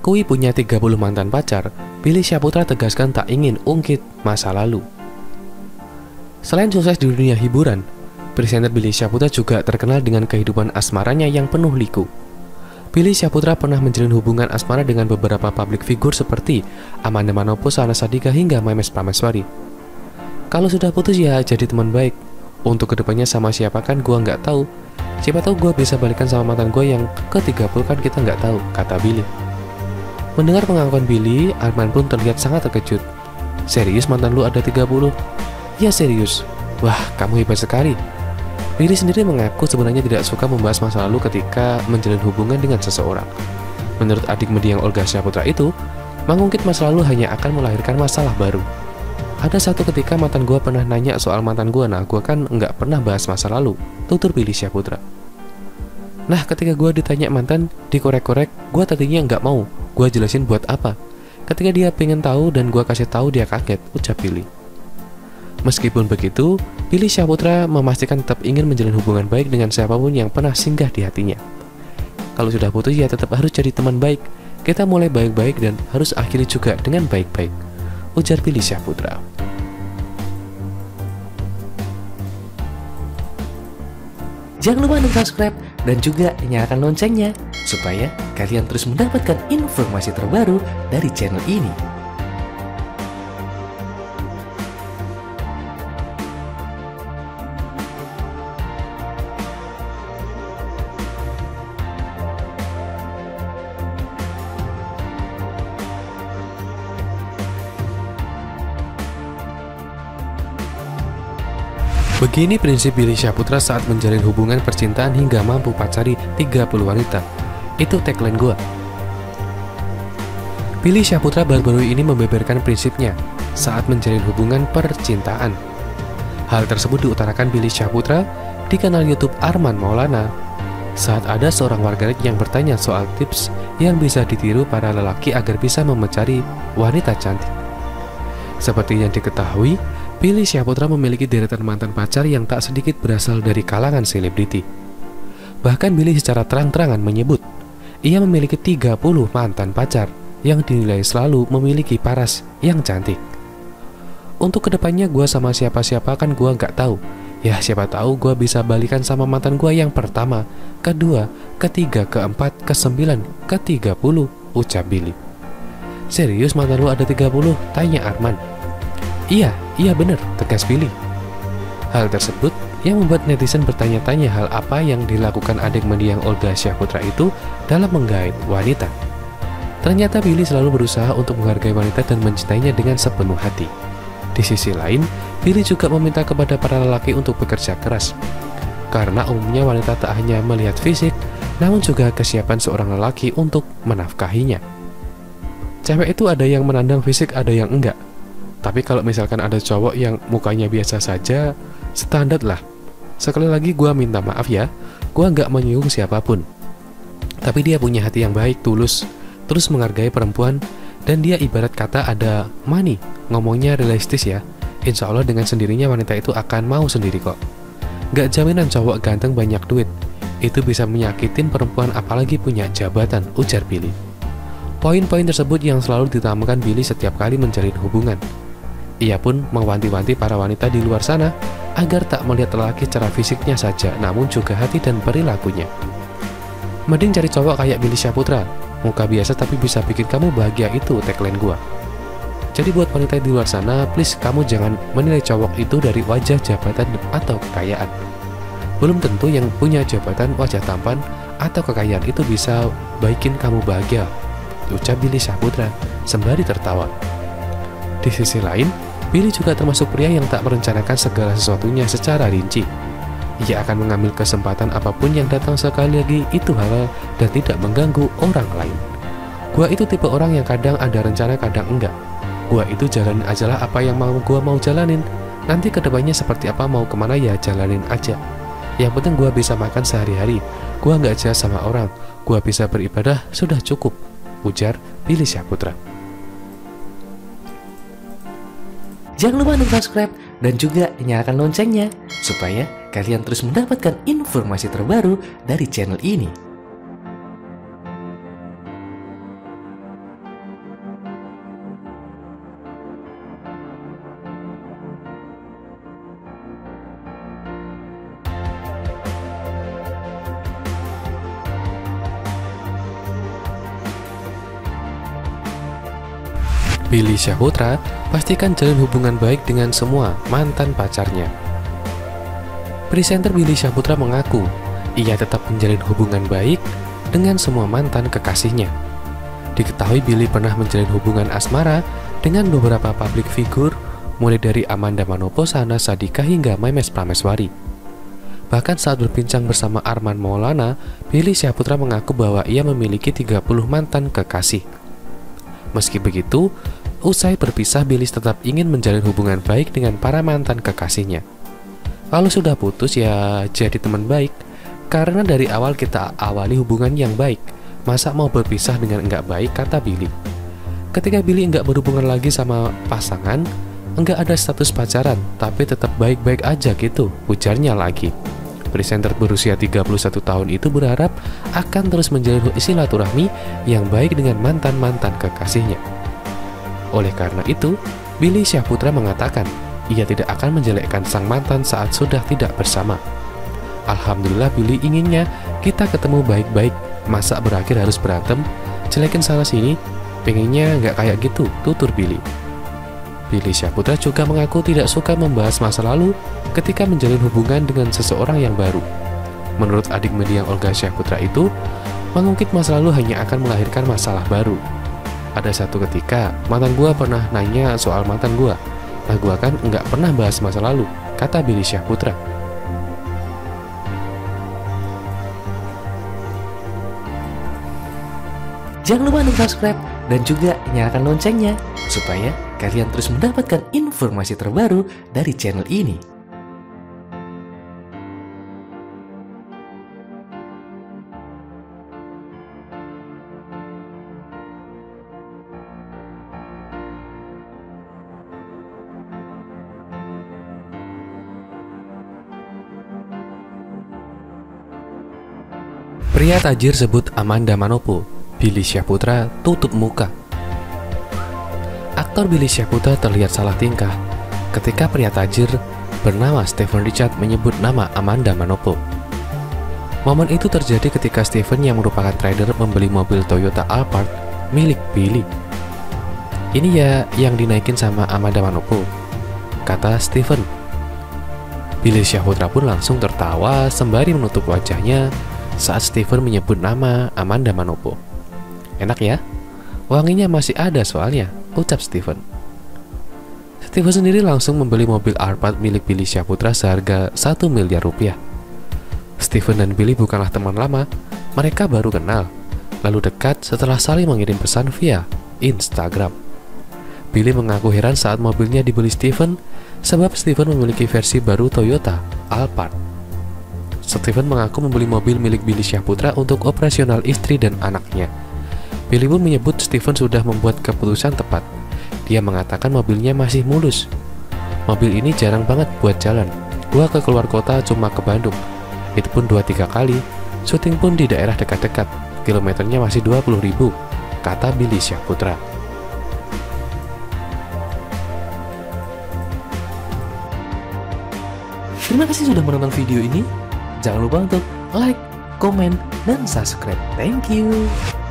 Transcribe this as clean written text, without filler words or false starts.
Mengakui punya 30 mantan pacar, Billy Syahputra tegaskan tak ingin ungkit masa lalu. Selain sukses di dunia hiburan, presenter Billy Syahputra juga terkenal dengan kehidupan asmaranya yang penuh liku. Billy Syahputra pernah menjalin hubungan asmara dengan beberapa public figure seperti Amanda Manopo, Syahnaz Sadiqah, hingga Memes Prameswari. Kalau sudah putus ya jadi teman baik. Untuk kedepannya sama siapa kan gua nggak tahu. Siapa tahu gua bisa balikan sama mantan gua yang ke-30 kan kita nggak tahu, kata Billy. Mendengar pengakuan Billy, Arman pun terlihat sangat terkejut. Serius mantan lu ada 30? Ya serius. Wah, kamu hebat sekali. Billy sendiri mengaku sebenarnya tidak suka membahas masa lalu ketika menjalin hubungan dengan seseorang. Menurut adik mendiang Olga Syahputra itu, mengungkit masa lalu hanya akan melahirkan masalah baru. Ada satu ketika mantan gua pernah nanya soal mantan gua, nah gua kan nggak pernah bahas masa lalu, tutur Billy Syahputra. Nah ketika gua ditanya mantan, dikorek-korek, gua tadinya nggak mau, gua jelasin buat apa. Ketika dia pengen tahu dan gua kasih tahu dia kaget, ucap Billy. Meskipun begitu, Billy Syahputra memastikan tetap ingin menjalin hubungan baik dengan siapapun yang pernah singgah di hatinya. Kalau sudah putus ya tetap harus jadi teman baik. Kita mulai baik-baik dan harus akhiri juga dengan baik-baik, ujar Billy Syahputra. Jangan lupa untuk subscribe dan juga nyalakan loncengnya supaya kalian terus mendapatkan informasi terbaru dari channel ini. Begini prinsip Billy Syahputra saat menjalin hubungan percintaan hingga mampu pacari 30 wanita. Itu tagline gua. Billy Syahputra baru-baru ini membeberkan prinsipnya saat menjalin hubungan percintaan. Hal tersebut diutarakan Billy Syahputra di kanal YouTube Arman Maulana saat ada seorang warganet yang bertanya soal tips yang bisa ditiru para lelaki agar bisa mencari wanita cantik. Seperti yang diketahui, Billy Syahputra memiliki deretan mantan pacar yang tak sedikit berasal dari kalangan selebriti. Bahkan Billy secara terang-terangan menyebut, ia memiliki 30 mantan pacar yang dinilai selalu memiliki paras yang cantik. Untuk kedepannya gue sama siapa-siapa kan gue nggak tahu. Ya siapa tahu gue bisa balikan sama mantan gue yang pertama, kedua, ketiga, keempat, ke-9, ke-30, ucap Billy. Serius mantan lu ada 30? Tanya Arman. Iya bener, tegas Billy. Hal tersebut yang membuat netizen bertanya-tanya hal apa yang dilakukan adik mendiang Olga Syahputra itu dalam menggait wanita. Ternyata Billy selalu berusaha untuk menghargai wanita dan mencintainya dengan sepenuh hati. Di sisi lain, Billy juga meminta kepada para lelaki untuk bekerja keras. Karena umumnya wanita tak hanya melihat fisik, namun juga kesiapan seorang lelaki untuk menafkahinya. Cewek itu ada yang menandang fisik, ada yang enggak. Tapi kalau misalkan ada cowok yang mukanya biasa saja, standar lah. Sekali lagi gue minta maaf ya, gue nggak menyinggung siapapun. Tapi dia punya hati yang baik, tulus, terus menghargai perempuan, dan dia ibarat kata ada money, ngomongnya realistis ya. Insya Allah dengan sendirinya wanita itu akan mau sendiri kok. Gak jaminan cowok ganteng banyak duit, itu bisa menyakitin perempuan apalagi punya jabatan, ujar Billy. Poin-poin tersebut yang selalu ditamakan Billy setiap kali menjalin hubungan. Ia pun mewanti-wanti para wanita di luar sana agar tak melihat lelaki secara fisiknya saja, namun juga hati dan perilakunya. Mending cari cowok kayak Billy Syahputra, muka biasa tapi bisa bikin kamu bahagia, itu tagline gua. Jadi buat wanita di luar sana, please kamu jangan menilai cowok itu dari wajah, jabatan, atau kekayaan. Belum tentu yang punya jabatan, wajah tampan, atau kekayaan itu bisa bikin kamu bahagia, ucap Billy Syahputra sembari tertawa. Di sisi lain, Billy juga termasuk pria yang tak merencanakan segala sesuatunya secara rinci. Ia akan mengambil kesempatan apapun yang datang sekali lagi itu halal dan tidak mengganggu orang lain. Gua itu tipe orang yang kadang ada rencana, kadang enggak. Gua itu jalanin ajalah apa yang gua mau jalanin. Nanti kedepannya seperti apa, mau kemana ya jalanin aja. Yang penting gua bisa makan sehari-hari. Gua nggak jahat sama orang. Gua bisa beribadah, sudah cukup, ujar Billy Syahputra. Jangan lupa untuk subscribe dan juga nyalakan loncengnya supaya kalian terus mendapatkan informasi terbaru dari channel ini. Billy Syahputra pastikan jalin hubungan baik dengan semua mantan pacarnya. Presenter Billy Syahputra mengaku ia tetap menjalin hubungan baik dengan semua mantan kekasihnya. Diketahui Billy pernah menjalin hubungan asmara dengan beberapa public figure, mulai dari Amanda Manopo, Syahnaz Sadiqah hingga Memes Prameswari. Bahkan saat berbincang bersama Arman Maulana, Billy Syahputra mengaku bahwa ia memiliki 30 mantan kekasih. Meski begitu, usai berpisah, Billy tetap ingin menjalin hubungan baik dengan para mantan kekasihnya. Kalau sudah putus ya jadi teman baik, karena dari awal kita awali hubungan yang baik, masa mau berpisah dengan enggak baik, kata Billy. Ketika Billy enggak berhubungan lagi sama pasangan, enggak ada status pacaran, tapi tetap baik-baik aja gitu, ujarnya lagi. Presenter berusia 31 tahun itu berharap akan terus menjalin silaturahmi yang baik dengan mantan-mantan kekasihnya. Oleh karena itu, Billy Syahputra mengatakan ia tidak akan menjelekkan sang mantan saat sudah tidak bersama. Alhamdulillah, Billy inginnya kita ketemu baik-baik, masa berakhir harus berantem, jelekin sana sini, pengennya nggak kayak gitu, tutur Billy. Billy Syahputra juga mengaku tidak suka membahas masa lalu ketika menjalin hubungan dengan seseorang yang baru. Menurut adik mendiang Olga Syahputra itu, mengungkit masa lalu hanya akan melahirkan masalah baru. Ada satu ketika, mantan gua pernah nanya soal mantan gua. Nah, gua kan nggak pernah bahas masa lalu, kata Billy Syahputra. Jangan lupa untuk subscribe dan juga nyalakan loncengnya supaya kalian terus mendapatkan informasi terbaru dari channel ini. Pria tajir sebut Amanda Manopo, Billy Syahputra tutup muka. Aktor Billy Syahputra terlihat salah tingkah ketika pria tajir bernama Steven Richard menyebut nama Amanda Manopo. Momen itu terjadi ketika Steven yang merupakan trader membeli mobil Toyota Alphard milik Billy. Ini ya yang dinaikin sama Amanda Manopo, kata Steven. Billy Syahputra pun langsung tertawa sembari menutup wajahnya saat Steven menyebut nama Amanda Manopo. Enak ya? Wanginya masih ada soalnya, ucap Steven. Steven sendiri langsung membeli mobil Alphard milik Billy Syahputra seharga 1 miliar rupiah. Steven dan Billy bukanlah teman lama, mereka baru kenal, lalu dekat setelah saling mengirim pesan via Instagram. Billy mengaku heran saat mobilnya dibeli Steven, sebab Steven memiliki versi baru Toyota Alphard. Steven mengaku membeli mobil milik Billy Syahputra untuk operasional istri dan anaknya. Billy pun menyebut Steven sudah membuat keputusan tepat. Dia mengatakan mobilnya masih mulus. Mobil ini jarang banget buat jalan. Gua ke keluar kota cuma ke Bandung. Itu pun 2-3 kali. Syuting pun di daerah dekat-dekat. Kilometernya masih 20.000, kata Billy Syahputra. Terima kasih sudah menonton video ini. Jangan lupa untuk like, komen, dan subscribe. Thank you.